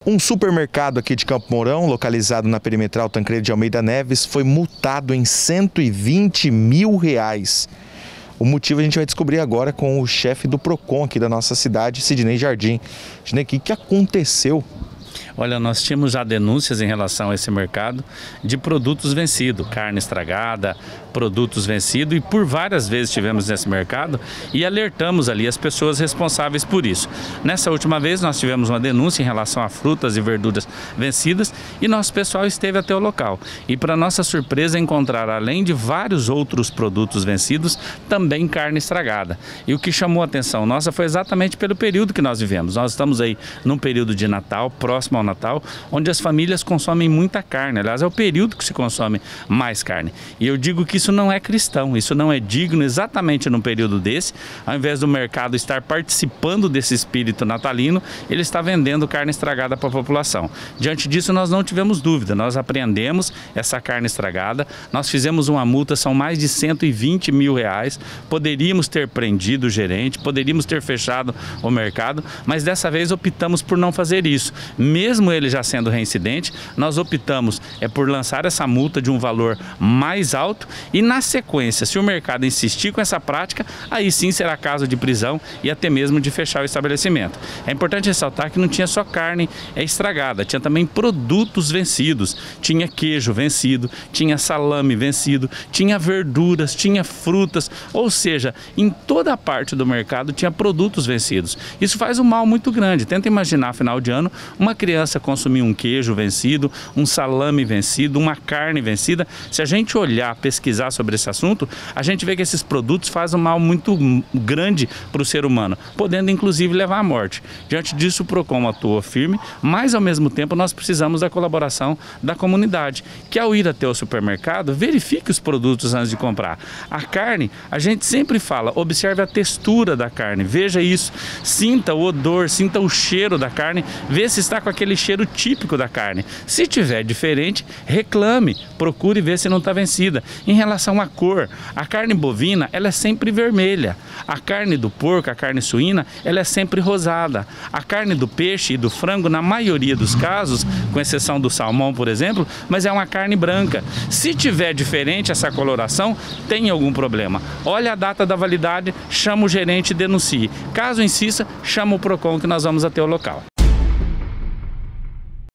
Um supermercado aqui de Campo Mourão, localizado na perimetral Tancredo de Almeida Neves, foi multado em R$120 mil. O motivo a gente vai descobrir agora com o chefe do Procon aqui da nossa cidade, Sidney Jardim. Sidney, o que aconteceu? Olha, nós tínhamos já denúncias em relação a esse mercado de produtos vencidos, carne estragada, produtos vencidos, e por várias vezes tivemos nesse mercado e alertamos ali as pessoas responsáveis por isso. Nessa última vez nós tivemos uma denúncia em relação a frutas e verduras vencidas e nosso pessoal esteve até o local. E para nossa surpresa encontrar, além de vários outros produtos vencidos, também carne estragada. E o que chamou a atenção nossa foi exatamente pelo período que nós vivemos. Nós estamos aí num período de Natal, próximo ao Natal, onde as famílias consomem muita carne. Aliás, é o período que se consome mais carne. E eu digo que isso não é cristão, isso não é digno exatamente num período desse. Ao invés do mercado estar participando desse espírito natalino, ele está vendendo carne estragada para a população. Diante disso, nós não tivemos dúvida, nós apreendemos essa carne estragada, nós fizemos uma multa, são mais de R$120 mil. Poderíamos ter prendido o gerente, poderíamos ter fechado o mercado, mas dessa vez optamos por não fazer isso. Mesmo ele já sendo reincidente, nós optamos por lançar essa multa de um valor mais alto e, na sequência, se o mercado insistir com essa prática, aí sim será caso de prisão e até mesmo de fechar o estabelecimento. É importante ressaltar que não tinha só carne estragada, tinha também produtos vencidos, tinha queijo vencido, tinha salame vencido, tinha verduras, tinha frutas, ou seja, em toda a parte do mercado tinha produtos vencidos. Isso faz um mal muito grande. Tenta imaginar, final de ano, uma criança consumir um queijo vencido, um salame vencido, uma carne vencida. Se a gente olhar, pesquisar sobre esse assunto, a gente vê que esses produtos fazem um mal muito grande para o ser humano, podendo inclusive levar à morte. Diante disso, o Procon atuou firme, mas ao mesmo tempo nós precisamos da colaboração da comunidade, que ao ir até o supermercado, verifique os produtos antes de comprar. A carne, a gente sempre fala, observe a textura da carne, veja isso, sinta o odor, sinta o cheiro da carne, vê se está com aquele cheiro típico da carne. Se tiver diferente, reclame, procure ver se não está vencida. Em relação à cor, a carne bovina, ela é sempre vermelha. A carne do porco, a carne suína, ela é sempre rosada. A carne do peixe e do frango, na maioria dos casos, com exceção do salmão, por exemplo, mas é uma carne branca. Se tiver diferente essa coloração, tem algum problema. Olha a data da validade, chama o gerente e denuncie. Caso insista, chama o Procon que nós vamos até o local.